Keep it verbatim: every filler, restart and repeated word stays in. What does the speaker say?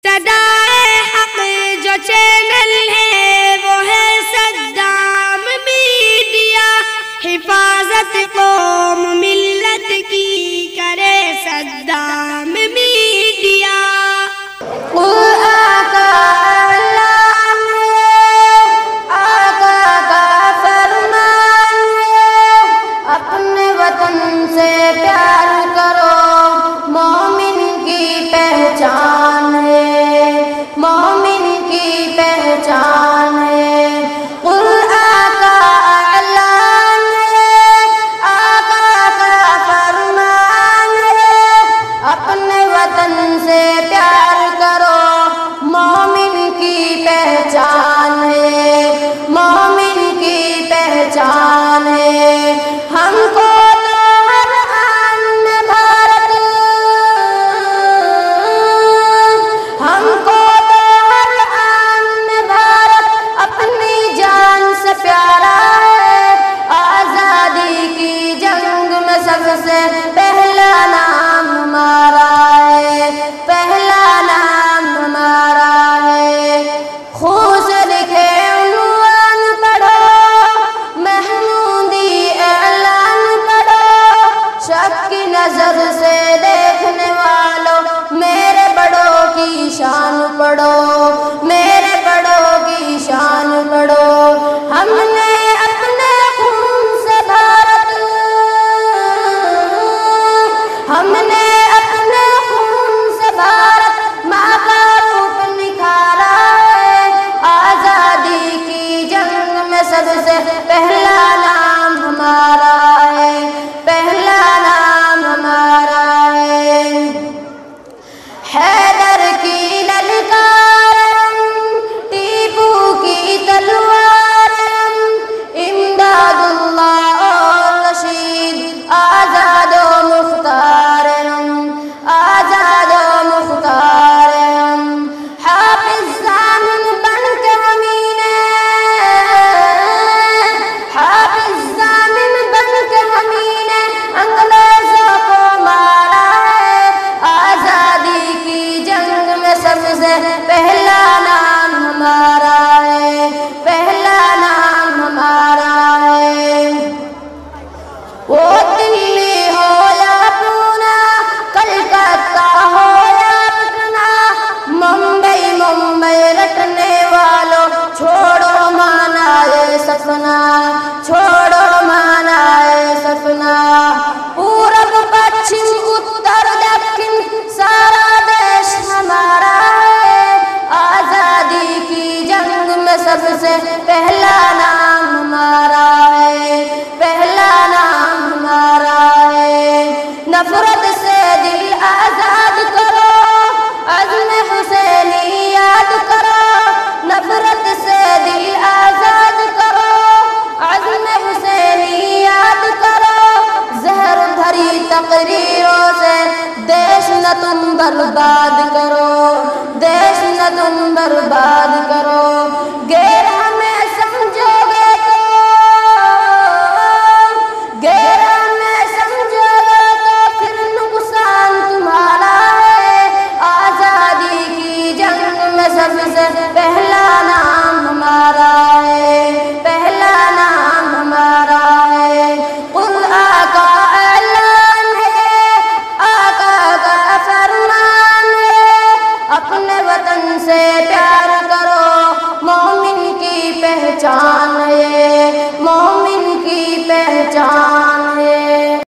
صدائے حق جو چینل ہے وہ ہے صدام میڈیا، حفاظت قوم ملت کی کرے صدام میڈیا۔ نظر سے دیکھنے والوں میرے بڑوں کی شان پڑھو، میرے بڑوں کی شان پڑھو۔ ہم نے اپنے خون سے بھارت، ہم نے اپنے خون سے بھارت ماں کا روپ نکھارا ہے۔ آزادی کی جنگ میں سب سے پہلا نام ہمارا ہے، پہلا نام ہمارا ہے۔ حیدر کی للکار، ٹیپو کی تلوار، امداد اللہ اور رشید، آزاد و مختار ہم، آزاد و مختار ہم۔ حافظ ضامن بن کے ہمیں نے، حافظ ضامن بن کے ہمیں نے انگریزوں کو مارا ہے۔ آزادی کی جنگ میں سب سے پہلا نام ہمارا ہے، پہلا نام ہمارا ہے۔ وہ دلی ہو یا پونا، کلکتہ ہو یا پٹنہ، ممبئی ممبئی رٹنے والوں چھوڑو مانا یہ سپنا، چھوڑو مانا یہ سپنا۔ پورب پچھم اتر دکن سارا دیش ہمارا ہے۔ آزادی کی جنگ میں سب سے پہلا نام ہمارا ہے، پہلا نام ہمارا ہے۔ نفرت سے دل آزاد کرو، عزم حسینی یاد کرو۔ نفرت سے دل آزاد کرو، عزم حسینی یاد کرو۔ زہر بھری تقریروں سے دیش نہ تم برباد کرو، دیش نہ تم برباد کرو۔ غیر ہمیں سمجھو گے تو، غیر ہمیں سمجھو گے تو پھر نقصان تمہارا ہے۔ آزادی کی جنگ میں سب سے پہلا نام ہمارا ہے، پہلا نام ہمارا ہے۔ قل آقا اعلان ہے، آقا کا فرمان ہے، اپنے وطن سے پیار کرو، مومن کی پہچان ہے، مومن کی پہچان